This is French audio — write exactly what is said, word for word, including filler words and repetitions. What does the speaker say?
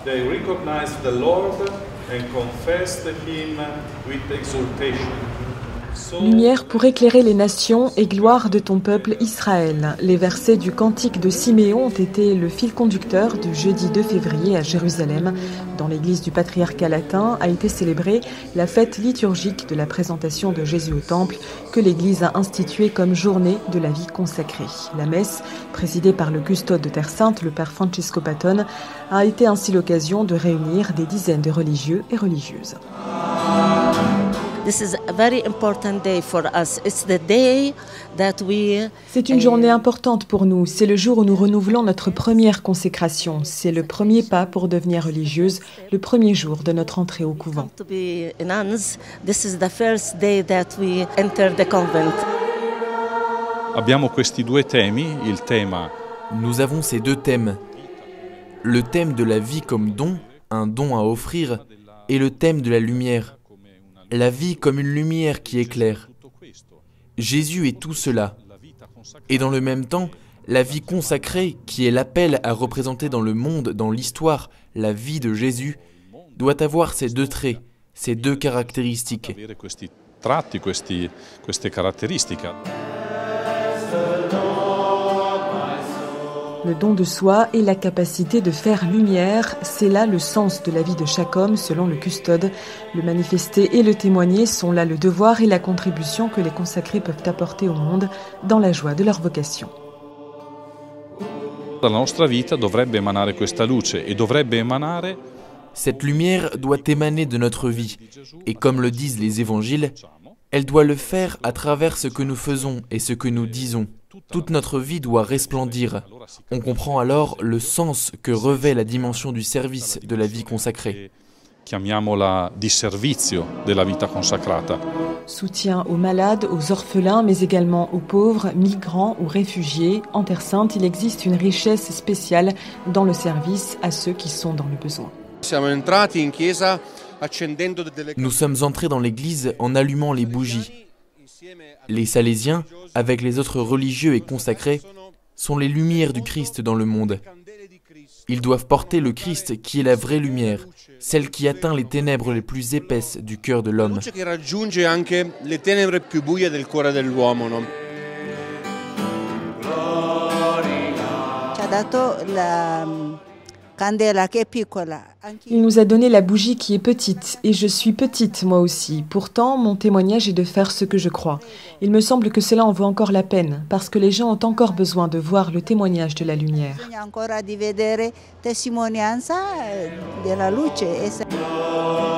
They recognized the Lord and confessed him with exultation. Lumière pour éclairer les nations et gloire de ton peuple Israël. Les versets du cantique de Siméon ont été le fil conducteur du jeudi deux février à Jérusalem. Dans l'église du patriarcat latin a été célébrée la fête liturgique de la présentation de Jésus au temple que l'église a instituée comme journée de la vie consacrée. La messe, présidée par le custode de Terre Sainte, le père Francesco Patton, a été ainsi l'occasion de réunir des dizaines de religieux et religieuses. C'est une journée importante pour nous. C'est le jour où nous renouvelons notre première consécration. C'est le premier pas pour devenir religieuse, le premier jour de notre entrée au couvent. Nous avons ces deux thèmes. Le thème de la vie comme don, un don à offrir, et le thème de la lumière. La vie comme une lumière qui éclaire. Jésus est tout cela. Et dans le même temps, la vie consacrée, qui est l'appel à représenter dans le monde, dans l'histoire, la vie de Jésus, doit avoir ces deux traits, ces deux caractéristiques. Le don de soi et la capacité de faire lumière, c'est là le sens de la vie de chaque homme selon le custode. Le manifester et le témoigner sont là le devoir et la contribution que les consacrés peuvent apporter au monde dans la joie de leur vocation. Cette lumière doit émaner de notre vie et comme le disent les évangiles, elle doit le faire à travers ce que nous faisons et ce que nous disons. Toute notre vie doit resplendir. On comprend alors le sens que revêt la dimension du service de la vie consacrée. Soutien aux malades, aux orphelins, mais également aux pauvres, migrants ou réfugiés. En Terre Sainte, il existe une richesse spéciale dans le service à ceux qui sont dans le besoin. Nous sommes entrés dans l'église en allumant les bougies. Les Salésiens, avec les autres religieux et consacrés, sont les lumières du Christ dans le monde. Ils doivent porter le Christ qui est la vraie lumière, celle qui atteint les ténèbres les plus épaisses du cœur de l'homme. Il nous a donné la bougie qui est petite, et je suis petite moi aussi. Pourtant, mon témoignage est de faire ce que je crois. Il me semble que cela en vaut encore la peine, parce que les gens ont encore besoin de voir le témoignage de la lumière. Gloria.